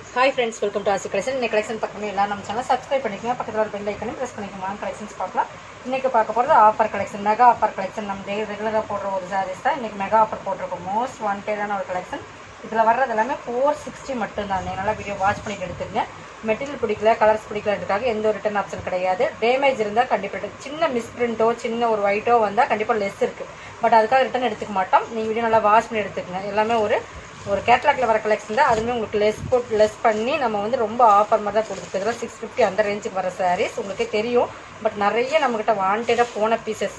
Hi friends, welcome to Asi Collection. இந்த collection பக்கமே எல்லாரும் நம்ம சேனலை சப்ஸ்கிரைப் பண்ணிக்கங்க. பக்கத்துல ஒரு பெல் ஐகானையும் பிரஸ் பண்ணிக்கங்க. கலெக்ஷன்ஸ் பார்க்கலாம். இன்னைக்கு பார்க்க போறது offer collection, mega offer collection. நம்ம ரெகுலரா போடுற ஒரு சாரீஸ் தான் இன்னைக்கு மெகா ஆஃபர் போட்டிருக்கோம். மோஸ்ட் வாண்டடான ஒரு கலெக்ஷன். இதுல வர்றது எல்லாமே 460 மட்டும் தான். நீங்க நல்லா வீடியோ வாட்ச் பண்ணிட்டு எடுத்துங்க. மெட்டீரியல் பிடிக்கல, கலர்ஸ் பிடிக்கலன்றதுக்காக எந்த ஒரு ரிட்டர்ன் ஆப்ஷன் கிடையாது. டேமேஜ் இருந்தா கண்டிப்பா சின்ன மிஸ்பிரிண்டோ சின்ன ஒரு ஒயிட்டோ வந்தா கண்டிப்பா லெஸ் இருக்கு. பட் அதுக்காக ரிட்டர்ன் எடுத்துக்க மாட்டோம். நீங்க வீடியோ நல்லா வாட்ச் பண்ணி எடுத்துக்கங்க. எல்லாமே ஒரு கேட்லாக்ல வர கலெக்ஷன் தான். அதுவுமே உங்களுக்கு லெஸ் பண்ணி நம்ம வந்து ரொம்ப ஆஃபர் மாதிரி தான் கொடுத்துருக்குறோம். 650 அந்த ரேஞ்சுக்கு வர சாரீஸ் உங்களுக்கே தெரியும். பட் நிறைய நம்மகிட்ட வாண்டடாக போன பீசஸ்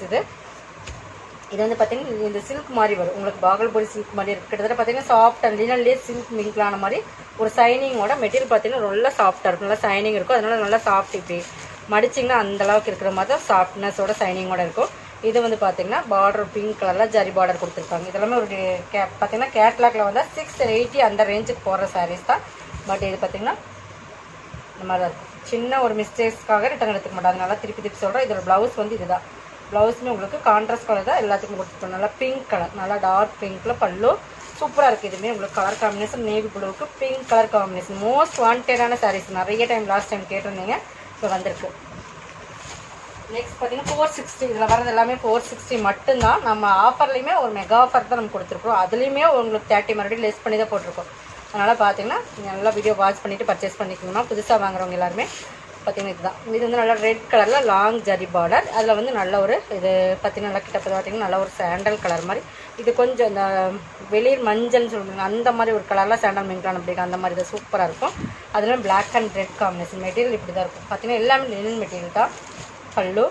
இது வந்து பார்த்தீங்கன்னா இந்த சில்க் மாதிரி வரும். உங்களுக்கு பாகல்பூரி சில்க் மாதிரி இருக்கு. கிட்டத்தட்ட பார்த்தீங்கன்னா சாஃப்ட் அண்ட் லினன்லேயே சில்க் மிங்க்லான மாதிரி ஒரு சைனிங்கோட மெட்டீரியல் பார்த்தீங்கன்னா நல்லா சாஃப்டாக இருக்கும். நல்லா சைனிங் இருக்கும். அதனால நல்லா சாஃப்ட் இப்படி மடிச்சிங்கன்னா அந்த அளவுக்கு இருக்கிற மாதிரி தான் சாஃப்ட்னஸோட சைனிங்கோட இருக்கும். இது வந்து பார்த்தீங்கன்னா பார்டர் பிங்க் கலரில் ஜரி பார்டர் கொடுத்துருப்பாங்க. இதெல்லாமே ஒரு பார்த்தீங்கன்னா கேட்லாக்ல வந்து 680 அந்த ரேஞ்சுக்கு போடுற சாரீஸ் தான். பட் இது பார்த்தீங்கன்னா இந்த மாதிரி தான் இருக்கும். சின்ன ஒரு மிஸ்டேக்ஸ்க்காக ரிட்டர்ன் எடுத்துக்க மாட்டாங்க. அதனால திருப்பி சொல்கிறேன். இதோட ப்ளவுஸ் வந்து இதுதான். ப்ளவுஸுமே உங்களுக்கு கான்ட்ராஸ்ட் கலர் தான் எல்லாத்துக்கும் கொடுத்துருக்கோம். நல்லா பிங்க் கலர், நல்லா டார்க் பிங்க்ல பல்லு சூப்பராக இருக்குது. இதுவுமே உங்களுக்கு கலர் காம்பினேஷன் நேவி ப்ளூவுக்கு பிங்க் கலர் காம்பினேஷன். மோஸ்ட் வாண்டடான சாரீஸ். நிறைய டைம் லாஸ்ட் டைம் கேட்டிருந்தீங்க. இப்போ வந்திருக்கு. நெக்ஸ்ட் பார்த்தீங்கன்னா 460. இதில் வரது எல்லாமே 460 மட்டும்தான். நம்ம ஆஃபர்லையுமே ஒரு மெகா ஆஃபர் தான் நம்ம கொடுத்துருக்கோம். அதுலேயுமே உங்களுக்கு 30 மறுபடியும் லெஸ் பண்ணி தான் போட்டிருக்கோம். அதனால் பார்த்தீங்கன்னா நீங்கள் நல்லா வீடியோ வாட்ச் பண்ணிவிட்டு பர்ச்சேஸ் பண்ணிக்கணும்னா புதுசாக வாங்குறவங்க எல்லாருமே பார்த்தீங்கன்னா இதுதான். இது வந்து நல்லா ரெட் கலரில் லாங் ஜரி பார்டர். அதில் வந்து நல்ல ஒரு இது பார்த்தீங்கன்னா நல்லா கிட்ட பார்த்தீங்கன்னா நல்ல ஒரு சாண்டல் கலர் மாதிரி. இது கொஞ்சம் இந்த வெளிர் மஞ்சள்னு சொல்லுவாங்க அந்த மாதிரி ஒரு கலரில் சாண்டல் மிங்க்லான் அப்படி அந்த மாதிரி இது சூப்பராக இருக்கும். அதுலேயும் black and red combination. Material இப்படி தான் இருக்கும். பார்த்தீங்கன்னா எல்லாமே லினன் மெட்டீரியல் தான். பல்லு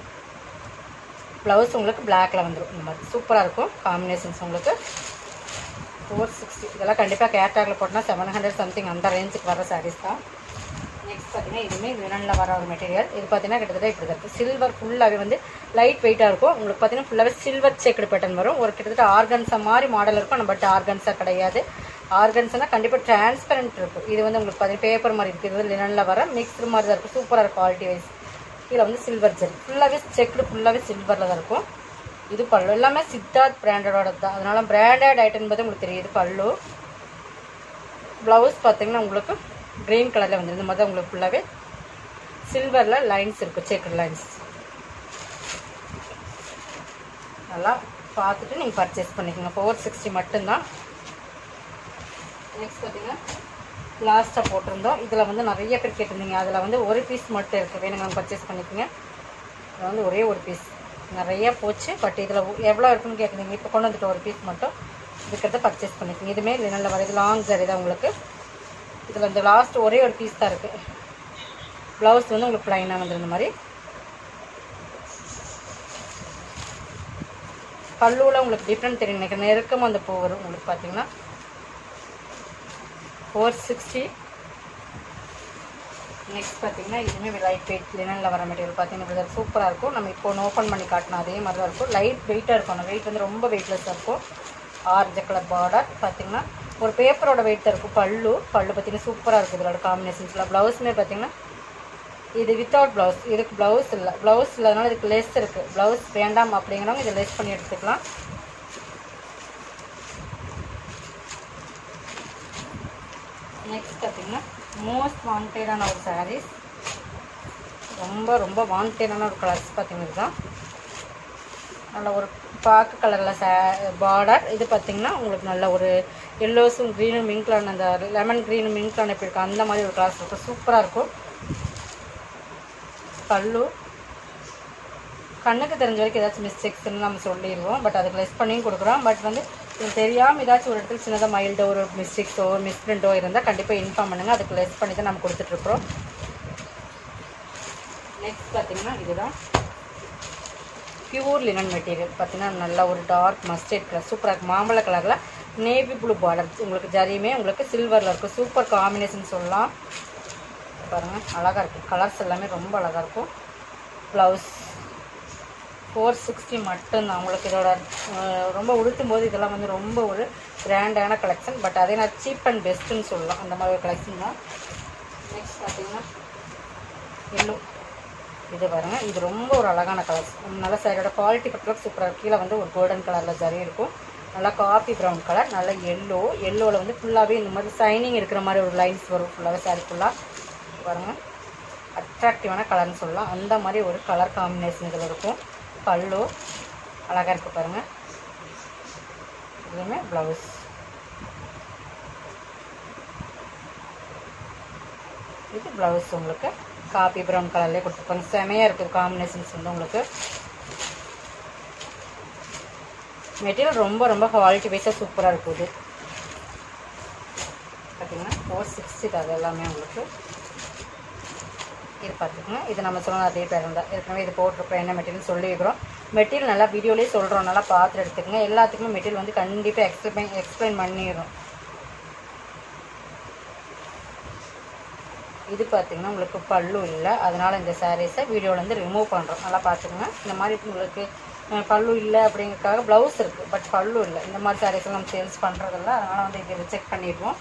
ப்ளவுஸ் உங்களுக்கு பிளாக்ல வந்துடும். இந்த மாதிரி சூப்பராக இருக்கும் காம்பினேஷன்ஸ். உங்களுக்கு 460 இதெல்லாம் கண்டிப்பாக கேட்டாகில் போட்டோம்னா 700 சம்திங் அந்த ரேஞ்சுக்கு வர சாரீஸ் தான். நெக்ஸ்ட் பார்த்தீங்கன்னா இதுவுமே லினனில் வர ஒரு மெட்டீரியல். இது பார்த்தீங்கன்னா கிட்டத்தட்ட இப்படி தான் இருக்கும். சில்வர் ஃபுல்லாகவே வந்து லைட் வெயிட்டாக இருக்கும். உங்களுக்கு பார்த்தீங்கன்னா ஃபுல்லாகவே சில்வர் செக்குடு பேட்டர்ன் வரும். ஒரு கிட்டத்தட்ட ஆர்கன்ஸா மாதிரி மாடல் இருக்கும். நம்ம பட் ஆர்கன்ஸா கிடையாது. ஆர்கன்ஸ்னா கண்டிப்பாக டிரான்ஸ்பரண்ட் இருக்கும். இது வந்து உங்களுக்கு பார்த்தீங்கன்னா பேப்பர் மாதிரி இருக்குது. இது வந்து லினனில் வர மிக்ஸ்டு மாதிரி தான் இருக்கும். சூப்பராக இருக்கும் குவாலிட்டி வைஸ். கீழே வந்து சில்வர் ஜெரி ஃபுல்லாகவே செக்குடு ஃபுல்லாகவே சில்வரில் தான் இருக்கும். இது பல்லு எல்லாமே சித்தார்த் பிராண்டடோட தான். அதனால பிராண்டட் ஐட்டம் என்பது உங்களுக்கு தெரியுது. பல்லு ப்ளவுஸ் பார்த்தீங்கன்னா உங்களுக்கு கிரீன் கலரில் வந்து இந்த மாதிரி உங்களுக்கு ஃபுல்லாகவே சில்வரில் லைன்ஸ் இருக்கும். Checked lines. நல்லா பார்த்துட்டு நீங்கள் பர்ச்சேஸ் பண்ணிக்கோங்க. 460 மட்டும்தான். நெக்ஸ்ட் பார்த்தீங்கன்னா லாஸ்ட்டாக போட்டிருந்தோம். இதில் வந்து நிறைய பேர் கேட்டிருந்தீங்க. அதில் வந்து ஒரு பீஸ் மட்டும் இருக்குது. வேணுங்க பர்ச்சேஸ் பண்ணிக்கோங்க. இதில் வந்து ஒரே ஒரு பீஸ் நிறையா போச்சு. பட் இதில் எவ்வளோ இருக்குன்னு கேட்குறீங்க. இப்போ கொண்டு வந்துட்டு ஒரு பீஸ் மட்டும் இருக்கிறத பர்ச்சேஸ் பண்ணிக்கோங்க. இதுவுமே நல்ல வருது. லாங் ஜரி தான் உங்களுக்கு. இதில் இந்த லாஸ்ட் ஒரே ஒரு பீஸ் தான் இருக்குது. ப்ளவுஸ் வந்து உங்களுக்கு ப்ளைனாக வந்து இந்த மாதிரி. பல்லுவில் உங்களுக்கு டிஃப்ரெண்ட் தெரியும் நினைக்கிறேன். நெருக்கமாக அந்த பூ வரும் உங்களுக்கு. பார்த்தீங்கன்னா 460. நெக்ஸ்ட் பார்த்தீங்கன்னா இதுவுமே லைட் வெயிட் லினனில் வர மெட்டீரியல். பார்த்தீங்கன்னா சூப்பராக இருக்கும். நம்ம இப்போ ஓப்பன் பண்ணி காட்டினா அதே மாதிரி தான் இருக்கும். லைட் வெயிட்டாக இருக்கும். அந்த வெயிட் வந்து ரொம்ப வெயிட்லெஸ்ஸாக இருக்கும். ஆரஞ்சு கலர் பார்டர் பார்த்தீங்கன்னா ஒரு பேப்பரோட வெயிட் தான் இருக்கும். பல்லு பார்த்தீங்கன்னா சூப்பராக இருக்கும். இதோட காம்பினேஷன்ஸில் ப்ளவுஸுமே பார்த்தீங்கன்னா இது வித்தவுட் ப்ளவுஸ். இதுக்கு ப்ளவுஸ் இல்லை. ப்ளவுஸ் இல்லாதனால இதுக்கு லெஸ் இருக்குது. ப்ளவுஸ் வேண்டாம் அப்படிங்கிறவங்க இதை லெஸ் பண்ணி எடுத்துக்கலாம். நெக்ஸ்ட் பார்த்தீங்கன்னா மோஸ்ட் வாண்டடான ஒரு சாரீஸ். ரொம்ப ரொம்ப வாண்டடான ஒரு கலர்ஸ் பார்த்தீங்கன்னா இதுதான். நல்ல ஒரு பாக்கு கலரில் பார்டர். இது பார்த்தீங்கன்னா உங்களுக்கு நல்ல ஒரு எல்லோஸும் க்ரீனும் மிங்க்லான் அந்த லெமன் க்ரீனும் மிங்க்லான் எப்படி இருக்கும் அந்த மாதிரி ஒரு கலர்ஸ் இருக்கும். சூப்பராக இருக்கும். பல்லு கண்ணுக்கு தெரிஞ்ச வரைக்கும் ஏதாச்சும் மிஸ்டேக்ஸ்ன்னு நம்ம சொல்லிடுவோம். பட் அதுக்கு லெஸ் பண்ணியும் கொடுக்குறோம். பட் வந்து இது தெரியாமல் ஏதாச்சும் ஒரு இடத்துல சின்னதாக மைல்டோ ஒரு மிஸ்டேக்ஸோ மிஸ்பிரிண்டோ இருந்தால் கண்டிப்பாக இன்ஃபார்ம் பண்ணுங்கள். அதுக்கு லெஸ் பண்ணி தான் நம்ம கொடுத்துட்ருக்குறோம். நெக்ஸ்ட் பார்த்தீங்கன்னா இதுதான் பியூர் லினன் மெட்டீரியல். பார்த்தீங்கன்னா நல்ல ஒரு டார்க் மஸ்டர்ட் கலர் சூப்பராக இருக்கும். மாம்பழ கலரில் நேவி ப்ளூ பார்டர். உங்களுக்கு ஜரியுமே உங்களுக்கு சில்வரில் இருக்கும். சூப்பர் காம்பினேஷன் சொல்லலாம். பாருங்கள் அழகாக இருக்கும். கலர்ஸ் எல்லாமே ரொம்ப அழகாக இருக்கும். ப்ளவுஸ் 460 மட்டும்தான். உங்களுக்கு இதோட ரொம்ப உடுத்தும் போது இதெல்லாம் வந்து ரொம்ப ஒரு கிராண்டான கலெக்ஷன். பட் அதே நான் சீப் அண்ட் பெஸ்ட்டுன்னு சொல்லலாம். அந்த மாதிரி ஒரு கலெக்ஷன் தான். நெக்ஸ்ட் பார்த்தீங்கன்னா எல்லோ. இது பாருங்கள். இது ரொம்ப ஒரு அழகான கலர்ஸ். நல்ல சாரியோட குவாலிட்டி பற்றில சூப்பராக. கீழே வந்து ஒரு கோல்டன் கலரில் ஜரி இருக்கும். நல்லா காஃபி ப்ரௌன் கலர், நல்லா எல்லோவில் வந்து ஃபுல்லாகவே இந்த மாதிரி சைனிங் இருக்கிற மாதிரி ஒரு லைன்ஸ் வரும் ஃபுல்லாகவே சாரி ஃபுல்லாக. பாருங்கள், அட்ராக்டிவான கலர்னு சொல்லலாம். அந்த மாதிரி ஒரு கலர் காம்பினேஷன் இதில் இருக்கும். பல்லு அழகாக இருக்குது பாருங்கள். இதுவுமே ப்ளவுஸ். இது ப்ளவுஸ் உங்களுக்கு காபி ப்ரௌன் கலர்லேயே கொடுத்துருப்பாங்க. செமையாக இருக்குது காம்பினேஷன்ஸ் வந்து உங்களுக்கு. மெட்டீரியல் ரொம்ப ரொம்ப குவாலிட்டி வைஸாக சூப்பராக இருக்குது. பார்த்தீங்கன்னா 460 அது எல்லாமே உங்களுக்கு. இது பார்த்துக்கோங்க. இது நம்ம சொன்ன அதே பேர் தான். ஏற்கனவே இது போட்டிருக்கோம், என்ன மெட்டீரியல் சொல்லியிருக்கிறோம். மெட்டீரியல் நல்லா வீடியோலேயே சொல்கிறோம், நல்லா பார்த்து எடுத்துக்கோங்க. எல்லாத்துக்குமே மெட்டீரியல் வந்து கண்டிப்பாக எக்ஸ்பிளைன் பண்ணிடுறோம். இது பார்த்திங்கன்னா உங்களுக்கு பல்லு இல்லை, அதனால் இந்த சாரீஸை வீடியோவில் வந்து ரிமூவ் பண்ணுறோம். நல்லா பார்த்துக்கோங்க. இந்த மாதிரி உங்களுக்கு பல்லு இல்லை அப்படிங்கிறதுக்காக ப்ளவுஸ் இருக்குது, பட் பல்லு இல்லை. இந்த மாதிரி சாரீஸ்லாம் நம்ம சேல்ஸ் பண்ணுறதில்ல, அதனால் வந்து இதை ரிஜெக்ட் பண்ணிடுவோம்.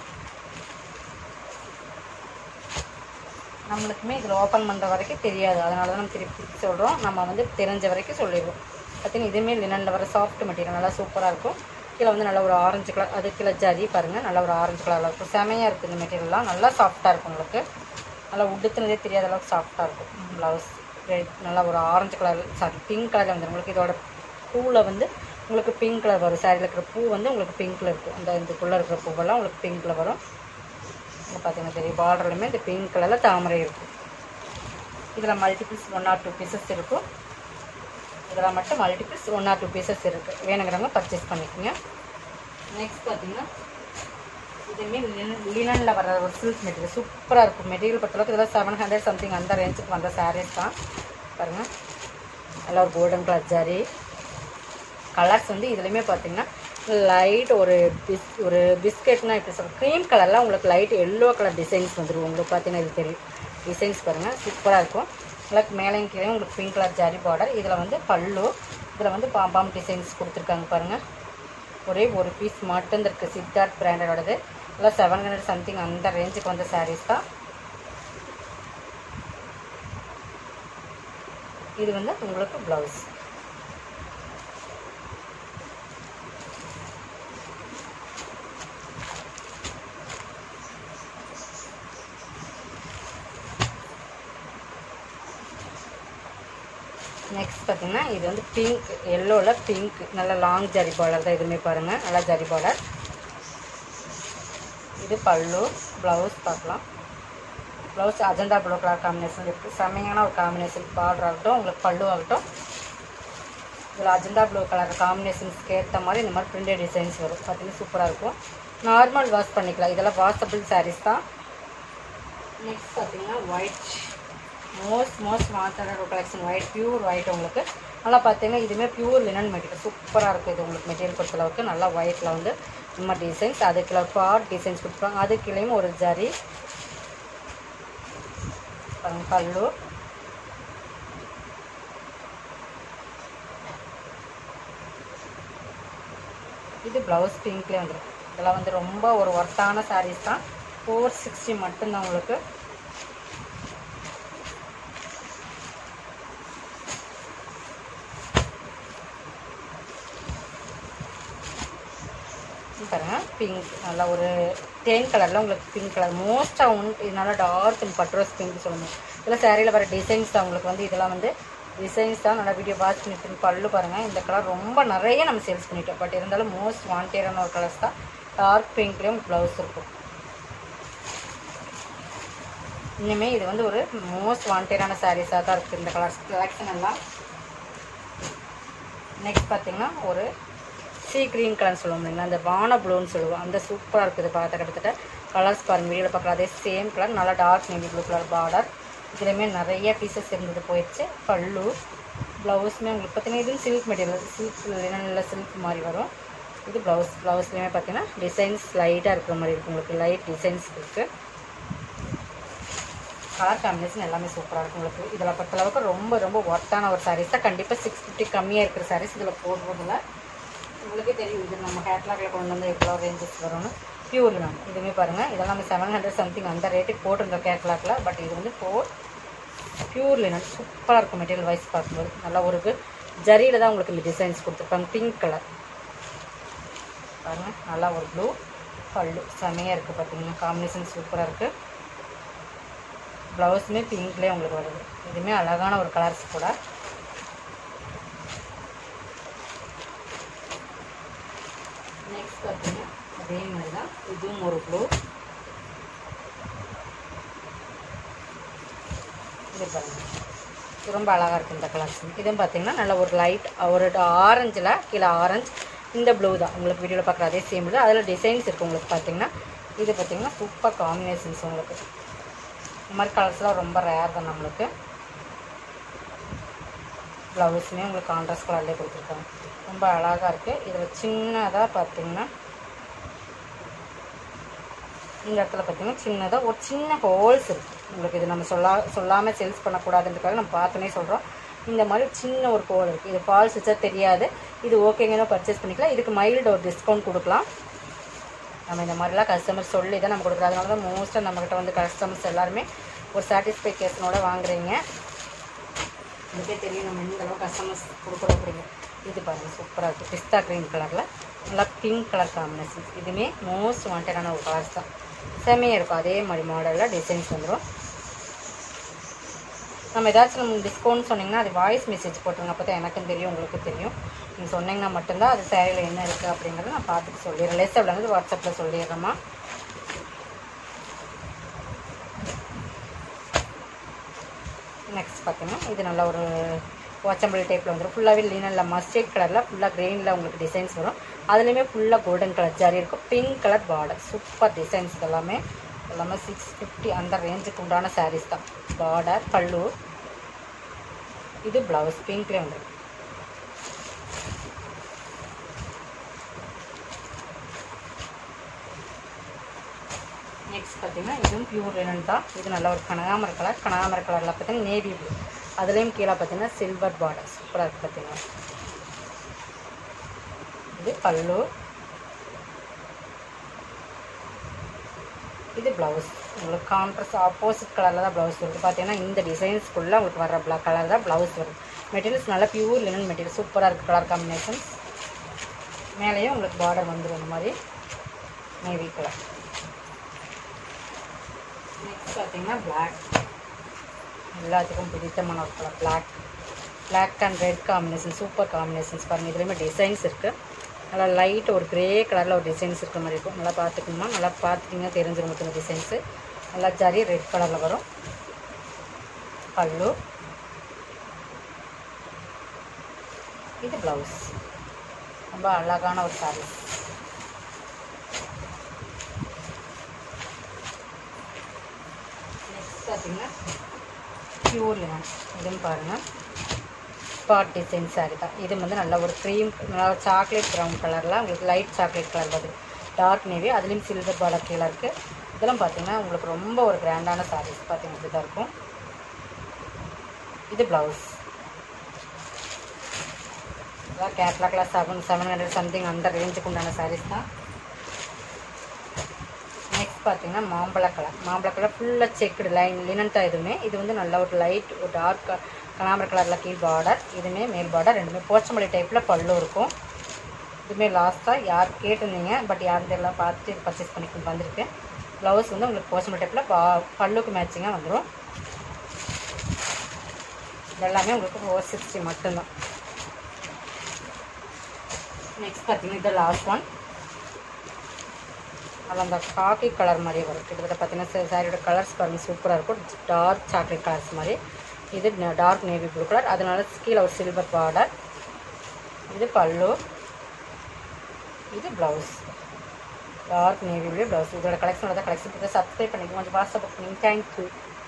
நம்மளுக்குமே இதில் ஓப்பன் பண்ணுற வரைக்கும் தெரியாது, அதனால தான் நம்ம திருப்பி சொல்கிறோம். நம்ம வந்து தெரிஞ்ச வரைக்கும் சொல்லிடுவோம். பார்த்தீங்கன்னா இதுவுமே லினனில் வர சாஃப்ட் மெட்டீரியல் நல்லா சூப்பராக இருக்கும். கீழே வந்து நல்லா ஒரு ஆரஞ்சு கலர், அது கீழே ஜரி பாருங்கள், நல்லா ஒரு ஆரஞ்சு கலரில் இருக்கும். செமையாக இருக்குது இந்த மெட்டீரியல்லாம். நல்லா சாஃப்டாக இருக்கும் உங்களுக்கு. நல்லா உடுத்துனதே தெரியாத அளவுக்கு சாஃப்டாக இருக்கும். ப்ளவுஸ் நல்லா ஒரு ஆரஞ்சு கலர், சாரி பிங்க் கலரில் வந்துடும் உங்களுக்கு. இதோட பூவில் வந்து உங்களுக்கு பிங்க் கலர் வரும். சாரியில் இருக்கிற பூ வந்து உங்களுக்கு பிங்க்கில் இருக்கும். அந்த இதுக்குள்ளே இருக்கிற பூவெல்லாம் உங்களுக்கு பிங்க்கில் வரும். இங்கே பார்த்தீங்கன்னா தெரியும், பார்டர்லையுமே இந்த பிங்க் கலரில் தாமரை இருக்கும். இதில் மல்டிபிள்ஸ் 1 or 2 பீசஸ் இருக்கும். இதெல்லாம் மட்டும் மல்டிபிள்ஸ் 1 or 2 பீசஸ் இருக்குது. வேணுங்கிறவங்க பர்ச்சேஸ் பண்ணிக்கோங்க. நெக்ஸ்ட் பார்த்தீங்கன்னா இதுவுமே லினனில் வர ஒரு சில்க் மெட்டீரியல் சூப்பராக இருக்கும். மெட்டீரியல் பொறுத்தளவுக்கு இதெல்லாம் 700 சம்திங் அந்த ரேஞ்சுக்கு வந்த சாரீஸ் தான். பாருங்கள், நல்லா ஒரு கோல்டன் கலர் ஜரி. கலர்ஸ் வந்து இதுலேயுமே பார்த்தீங்கன்னா லைட் ஒரு பிஸ்கெட்னா இப்படி சொல்கிறேன், க்ரீம் கலரில் உங்களுக்கு லைட் எல்லோ கலர் டிசைன்ஸ் வந்துடும். உங்களுக்கு பார்த்தீங்கன்னா இது தெரியும், டிசைன்ஸ் பாருங்கள் சூப்பராக இருக்கும். உங்களுக்கு மேலேயும் கீழே உங்களுக்கு பிங்க் கலர் ஜரி பார்டர். இதில் வந்து பல்லு, இதில் வந்து பாம்பாம் டிசைன்ஸ் கொடுத்துருக்காங்க பாருங்கள். ஒரே ஒரு பீஸ் மட்டும் இருக்குது, சித்தார்த் பிராண்டடோடது. எல்லாம் 700 சம்திங் அந்த ரேஞ்சுக்கு வந்த சாரீஸ் தான். இது வந்து உங்களுக்கு ப்ளவுஸ். நெக்ஸ்ட் பார்த்தீங்கன்னா இது வந்து பிங்க், எல்லோவில் பிங்க், நல்லா லாங் ஜரி பார்டர் தான். இதுவுமே பாருங்கள், நல்லா ஜரி பார்டர். இது பல்லு. ப்ளவுஸ் பார்க்கலாம். Blouse Ajanta blue colour combination இருக்குது. செம்மையான ஒரு காம்பினேஷன். பார்டர் ஆகட்டும், உங்களுக்கு பல்லு ஆகட்டும், இதில் அஜந்தா ப்ளூ கலர் காம்பினேஷன்ஸ்க்கு ஏற்ற மாதிரி இந்த மாதிரி பிரிண்டட் டிசைன்ஸ் வரும். பார்த்தீங்கன்னா சூப்பராக இருக்கும். நார்மல் வாஷ் பண்ணிக்கலாம். இதெல்லாம் வாஷபிள் சாரீஸ் தான். நெக்ஸ்ட் பார்த்தீங்கன்னா ஒயிட், மோஸ்ட் வாண்டட் ஒரு கலெக்ஷன். ஒயிட், பியூர் ஒயிட் உங்களுக்கு. நல்லா பார்த்தீங்கன்னா இதுவுமே பியூர் லினன் மெட்டீரியல் சூப்பராக இருக்குது. இது உங்களுக்கு மெட்டீரியல் பொறுத்தளவுக்கு நல்லா ஒயிட்டில் வந்து நம்ம டிசைன்ஸ், அதுக்குள்ள பார்ட் டிசைன்ஸ் கொடுத்துருப்பாங்க. அதுக்குள்ளேயும் ஒரு ஜரி. பல்லு, இது ப்ளவுஸ் பிங்க்லேயே வந்துடும். இதெல்லாம் வந்து ரொம்ப ஒரு ஒர்த்தான சாரீஸ் தான். 460 மட்டும்தான் உங்களுக்கு. பாருங்கள், பிங்க் நல்லா ஒரு தேன் கலரில் உங்களுக்கு பிங்க் கலர் மோஸ்ட்டாக இது நல்லா டார்க் அண்ட் பட்ரோஸ் பிங்க் சொல்லணும். இதெல்லாம் சேரீயில் வர டிசைன்ஸ் தான் உங்களுக்கு வந்து. இதெல்லாம் வந்து டிசைன்ஸ் தான். நல்லா வீடியோ வாட்ச் பண்ணிட்டு பல்லு பாருங்கள். இந்த கலர் ரொம்ப நிறைய நம்ம சேல்ஸ் பண்ணிட்டோம், பட் இருந்தாலும் மோஸ்ட் வாண்டடான ஒரு கலர்ஸ் தான். டார்க் பிங்க்லேயும் ப்ளவுஸ் இருக்கும். இன்னுமே இது வந்து ஒரு மோஸ்ட் வாண்டடான சாரீஸாக தான் இருக்குது இந்த கலர்ஸ் கலெக்ஷன் எல்லாம். நெக்ஸ்ட் பார்த்தீங்கன்னா ஒரு சீ க்ரீன் கலர்னு சொல்லுவோம் இல்லைங்களா, அந்த வான ப்ளூன்னு சொல்லுவோம். அந்த சூப்பராக இருக்குது பார்த்த கிட்டத்தட்ட கலர்ஸ் பாருங்கள். வீடியோவில் பார்க்குற அதே சேம் கலர், நல்லா dark navy blue colour border. இதுலேயுமே நிறைய பீசஸ் இருந்தது போயிடுச்சு. பல்லு, ப்ளவுஸுமே உங்களுக்கு பார்த்தீங்கன்னா இது சில்க் மெட்டீரியல், சில்க் லினனில் சில்க் மாதிரி வரும். இது ப்ளவுஸ். ப்ளவுஸ்லேயுமே பார்த்தீங்கன்னா டிசைன்ஸ் லைட்டாக இருக்கிற மாதிரி இருக்குது உங்களுக்கு. லைட் டிசைன்ஸ் இருக்குது. கலர் காம்பினேஷன் எல்லாமே சூப்பராக இருக்கும் உங்களுக்கு. இதில் பொறுத்தளவுக்கு ரொம்ப ரொம்ப ஒர்த்தான ஒரு சாரீஸ் தான். கண்டிப்பாக 650 கம்மியாக இருக்கிற சாரீஸ் இதில் போடுறதில்ல. உங்களுக்கே தெரியும், இது நம்ம கேட்லாகில் கொண்டு வந்து எவ்வளோ ரேஞ்சஸ் வரும்னு. பியூர் மேம் இதுவுமே பாருங்கள். இதெல்லாம் நம்ம 700 சம்திங் அந்த ரேட்டுக்கு போட்டிருந்தோம் கேட்லாகில். பட் இது வந்து பியூர் லினன் சூப்பராக இருக்கும் மெட்டீரியல் வைஸ் பார்க்கும்போது. நல்லா ஒரு ஜரியில் தான் உங்களுக்கு இந்த டிசைன்ஸ் கொடுத்துருப்பாங்க. பிங்க் கலர் பாருங்கள், நல்லா ஒரு ப்ளூ பல்லு செமையாக இருக்குது பார்த்தீங்கன்னா. காம்பினேஷன் சூப்பராக இருக்குது. ப்ளவுஸுமே பிங்க்லேயே உங்களுக்கு வருது. இதுவுமே அழகான ஒரு கலர்ஸ் கூட. நெக்ஸ்ட் பார்த்தீங்கன்னா அதே மாதிரி தான் இதுவும் ஒரு ப்ளூ. இது பாருங்கள், இது ரொம்ப அழகாக இருக்குது இந்த கலர்ஸ். இதுவும் பார்த்தீங்கன்னா நல்ல ஒரு லைட் ஒரு ஆரஞ்சில் கீழே ஆரஞ்சு, இந்த ப்ளூ தான் உங்களுக்கு வீடியோவில் பார்க்குற அதே சேம் ப்ளூ. அதில் டிசைன்ஸ் இருக்குது உங்களுக்கு பார்த்தீங்கன்னா. இது பார்த்தீங்கன்னா சூப்பர் காம்பினேஷன்ஸ் உங்களுக்கு. இந்த மாதிரி கலர்ஸ்லாம் ரொம்ப ரேர் தான் நம்மளுக்கு. ப்ளவுஸுமே உங்களுக்கு கான்ட்ராஸ்ட் கலர்லேயே கொடுத்துருக்காங்க. ரொம்ப அழகாக இருக்குது. இதில் சின்னதாக பார்த்தீங்கன்னா இந்த இடத்துல பார்த்தீங்கன்னா சின்னதாக ஒரு சின்ன ஹோல்ஸ் இருக்குது உங்களுக்கு. இது நம்ம சொல்லாமல் சேல்ஸ் பண்ணக்கூடாதுன்றதுக்காக நம்ம பார்த்தோன்னே சொல்கிறோம். இந்த மாதிரி சின்ன ஒரு ஹோல் இருக்குது. இது ஃபால்ஸ் வச்சா தெரியாது. இது ஓகேங்கன்னா பர்ச்சேஸ் பண்ணிக்கலாம். இதுக்கு மைல்டு ஒரு டிஸ்கவுண்ட் கொடுக்கலாம். நம்ம இந்த மாதிரிலாம் கஸ்டமர் சொல்லி தான் நம்ம கொடுக்குறோம். அதனால தான் மோஸ்ட்டாக நம்மக்கிட்ட வந்து கஸ்டமர்ஸ் எல்லாருமே ஒரு சாட்டிஸ்ஃபைகேஷனோட வாங்குறீங்க. இதுக்கே தெரியும் நம்ம எந்த அளவு கஸ்டமர்ஸ் கொடுக்குறோம் அப்படிங்க. இது பாருங்கள், சூப்பராக இருக்குது. பிஸ்தா க்ரீன் கலரில் நல்லா பிங்க் கலர் காம்பினேஷன். இதுவுமே மோஸ்ட் வாண்டடான ஒரு கலர்ஸ் தான். செமையாக இருக்கும். அதே மாதிரி மாடலில் டிசைன்ஸ் வந்துடும். நம்ம ஏதாச்சும் நம்ம டிஸ்கவுண்ட் சொன்னிங்கன்னா அது வாய்ஸ் மெசேஜ் போட்டுருங்க. அப்போ தான் எனக்கும் தெரியும், உங்களுக்கும் தெரியும். நீங்கள் சொன்னீங்கன்னா மட்டும்தான் அது சேரீயில் என்ன இருக்குது அப்படிங்கிறத நான் பார்த்துட்டு சொல்லிடுறேன். லெஸ் எவ்வளோங்கிறது வாட்ஸ்அப்பில் சொல்லிடுறேம்மா. நெக்ஸ்ட் பார்த்தீங்கன்னா இது நல்ல ஒரு வாட்சம்பிள் டைப்பில் வந்துடும். ஃபுல்லாகவே லீனனில் மஸ்டர்ட் கலரில் ஃபுல்லாக க்ரீனில் உங்களுக்கு டிசைன்ஸ் வரும். அதுலேயுமே ஃபுல்லாக கோல்டன் கலர் ஜாரி இருக்கும். Pink colour border, super designs. எல்லாமே 650 அந்த ரேஞ்சுக்கு உண்டான சாரீஸ் தான். பார்டர், பல்லு, இது ப்ளவுஸ் பிங்க்லேயே வந்துடும். நெக்ஸ்ட் பார்த்தீங்கன்னா இதுவும் பியூர் லினன் தான். இது நல்ல ஒரு கனகாமர கலர். கனகாமர கலரில் பார்த்தீங்கன்னா நேவி ப்ளூ, அதுலேயும் கீழே பார்த்தீங்கன்னா சில்வர் பார்டர் சூப்பராக இருக்குது பார்த்தீங்கன்னா. இது பல்லு, இது ப்ளவுஸ். உங்களுக்கு கான்ட்ராஸ்ட் ஆப்போசிட் கலரில் தான் ப்ளவுஸ் வருது. பார்த்தீங்கன்னா இந்த டிசைன்ஸ்க்குள்ளே உங்களுக்கு வர கலர் தான் ப்ளவுஸ் வருது. மெட்டீரியல்ஸ் நல்லா பியூர் லினன் மெட்டீரியல், சூப்பராக இருக்குது கலர் காம்பினேஷன்ஸ். மேலேயும் உங்களுக்கு பார்டர் வந்துடும் இந்த மாதிரி நேவி கலர். நெக்ஸ்ட் பார்த்தீங்கன்னா பிளாக், எல்லாத்துக்கும் பிடித்தமான ஒரு colour black. Black and red combination, super combinations பாருங்கள். இதுலேயுமே டிசைன்ஸ் இருக்குது. நல்லா லைட் ஒரு க்ரே கலரில் ஒரு டிசைன்ஸ் இருக்கிற மாதிரி இருக்கும். நல்லா பார்த்துக்கணுமா, நல்லா பார்த்துட்டிங்கன்னா தெரிஞ்சிடும் உங்களுக்கு இந்த டிசைன்ஸு. நல்லா ஜரி ரெட் கலரில் வரும். பல்லு, இது ப்ளவுஸ். ரொம்ப அழகான ஒரு சாரீ. நெக்ஸ்ட் பார்த்தீங்கன்னா பியூர் லினன். இதுவும் பாருங்கள் ஸ்பாட் டிசைன் சாரீ தான். இது வந்து நல்ல ஒரு க்ரீம், நல்லா சாக்லேட் ப்ரௌன் கலரில் உங்களுக்கு லைட் சாக்லேட் கலர் வருது. டார்க் நேவி, அதுலேயும் சில்வர் பார்டர் கீழே இருக்குது. இதெல்லாம் பார்த்தீங்கன்னா உங்களுக்கு ரொம்ப ஒரு கிராண்டான சாரீஸ் பார்த்தீங்கன்னா இப்படி தான் இருக்கும். இது ப்ளவுஸ். அதான் கேட்லாக்ல 700 சம்திங் அந்த ரேஞ்சுக்கு உண்டான சாரீஸ் தான். நெக்ஸ்ட் பார்த்தீங்கன்னா மாம்பழ கலர். மாம்பழ கலர் ஃபுல்லாக செக்குடு லைன் லினன் தான். இதுவுமே இது வந்து நல்ல ஒரு லைட் ஒரு டார்க் கனாமர கலரில் கீழ் பார்டர், இதுவுமே மேல் பார்டர். ரெண்டுமே போச்சமல்லி டைப்பில் பல்லு இருக்கும். இதுவுமே லாஸ்ட்டாக யார் கேட்டிருந்தீங்க, பட் யாரும் தெரியல, பார்த்துட்டு இது பர்ச்சேஸ் பண்ணிட்டு வந்திருக்கு. ப்ளவுஸ் வந்து உங்களுக்கு போச்சமல்லி டைப்பில் பல்லுக்கு மேட்சிங்காக வந்துடும். இதெல்லாமே உங்களுக்கு 460 மட்டும்தான். நெக்ஸ்ட் பார்த்தீங்கன்னா இது லாஸ்ட் ஒன். அதில் அந்த காக்கி கலர் மாதிரி வரும். கிட்டத்தட்ட பார்த்தீங்கன்னா சாரியோட கலர்ஸ் பாருங்கள் சூப்பராக இருக்கும். டார்க் சாக்லேட் கலர்ஸ் மாதிரி. இது டார்க் நேவி ப்ளூ கலர், அதனால கீழே ஒரு சில்வர் பார்டர். இது பல்லு, இது blouse. Dark navy blue blouse. இதோட கலெக்ஷனோட கலெக்ஷன் சப்ஸ்கிரைப் பண்ணிக்கோங்க. கொஞ்சம் வாட்ஸ்அப் பண்ணுங்க. தேங்க்யூ.